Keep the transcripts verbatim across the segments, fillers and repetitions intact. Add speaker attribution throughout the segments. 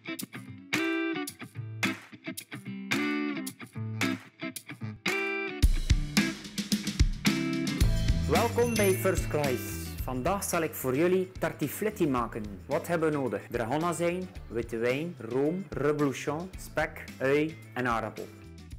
Speaker 1: Welkom bij First Class. Vandaag zal ik voor jullie tartifletti maken. Wat hebben we nodig? Dragonazijn, witte wijn, room, reblochon, spek, ui en aardappel.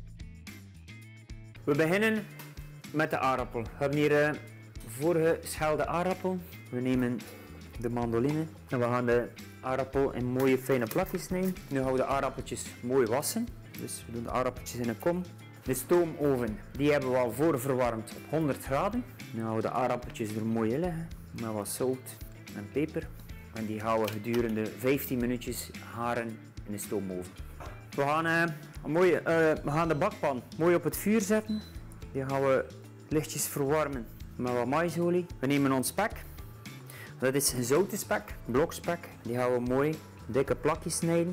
Speaker 1: We beginnen met de aardappel. We hebben hier uh, voorgeschelde aardappel. We nemen de mandoline en we gaan de aardappel in mooie fijne plakjes snijden. Nu gaan we de aardappeltjes mooi wassen. Dus we doen de aardappeltjes in een kom. De stoomoven die hebben we al voorverwarmd op honderd graden. Nu gaan we de aardappeltjes er mooi in leggen met wat zout en peper. En die gaan we gedurende vijftien minuutjes garen in de stoomoven. We gaan, uh, een mooie, uh, we gaan de bakpan mooi op het vuur zetten. Die gaan we lichtjes verwarmen met wat maisolie. We nemen ons spek. Dat is gezouten spek, blokspek. Die gaan we mooi dikke plakjes snijden.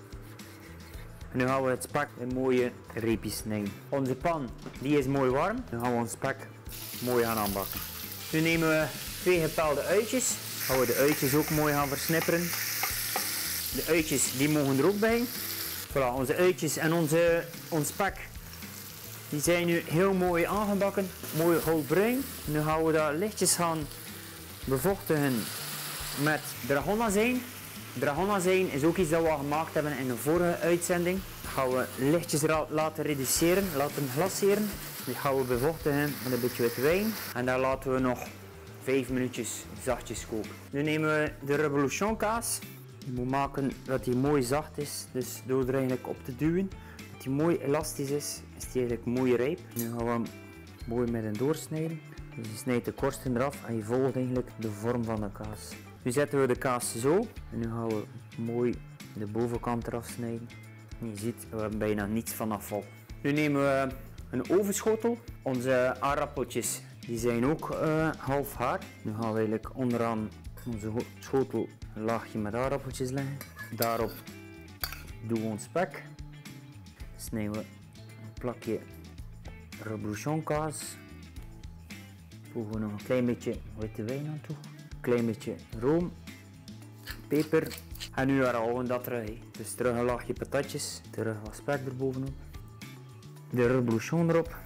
Speaker 1: En nu gaan we het spek in mooie reepjes snijden. Onze pan die is mooi warm. Nu gaan we ons spek mooi gaan aanbakken. Nu nemen we twee gepelde uitjes. Gaan we de uitjes ook mooi gaan versnipperen. De uitjes die mogen er ook bij. Voilà, onze uitjes en onze, ons spek die zijn nu heel mooi aangebakken. Mooi goudbruin. Nu gaan we dat lichtjes gaan bevochtigen met dragonazijn. Dragonazijn is ook iets dat we al gemaakt hebben in de vorige uitzending. Dat gaan we lichtjes laten reduceren, laten glaceren. Die gaan we bevochtigen met een beetje witte wijn. En daar laten we nog vijf minuutjes zachtjes koken. Nu nemen we de reblochon kaas. Je moet maken dat die mooi zacht is. Dus door er eigenlijk op te duwen. Dat die mooi elastisch is, is die eigenlijk mooi rijp. Nu gaan we hem mooi met een doorsnijden. Dus je snijdt de korsten eraf en je volgt eigenlijk de vorm van de kaas. Nu zetten we de kaas zo. En nu gaan we mooi de bovenkant eraf snijden. En je ziet, we hebben bijna niets van afval. Nu nemen we een ovenschotel. Onze aardappeltjes die zijn ook uh, half gaar. Nu gaan we eigenlijk onderaan onze schotel een laagje met aardappeltjes leggen. Daarop doen we ons spek. Snijden we een plakje reblochon kaas. Voegen we nog een klein beetje witte wijn aan toe. Een klein beetje room, peper. En nu herhalen we dat terug. Dus terug een laagje patatjes, terug wat spek erbovenop. De reblochon erop.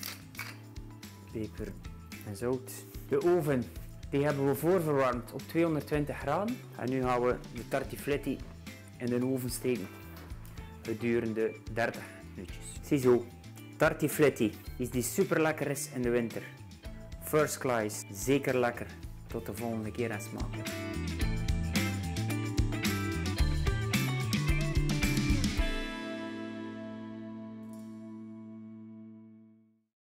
Speaker 1: Peper en zout. De oven die hebben we voorverwarmd op tweehonderdtwintig graden. En nu gaan we de tartifletti in de oven steken. Gedurende dertig minuutjes. Ziezo, tartifletti is die super lekker is in de winter. First Class, zeker lekker. Tot de volgende keer en smaak.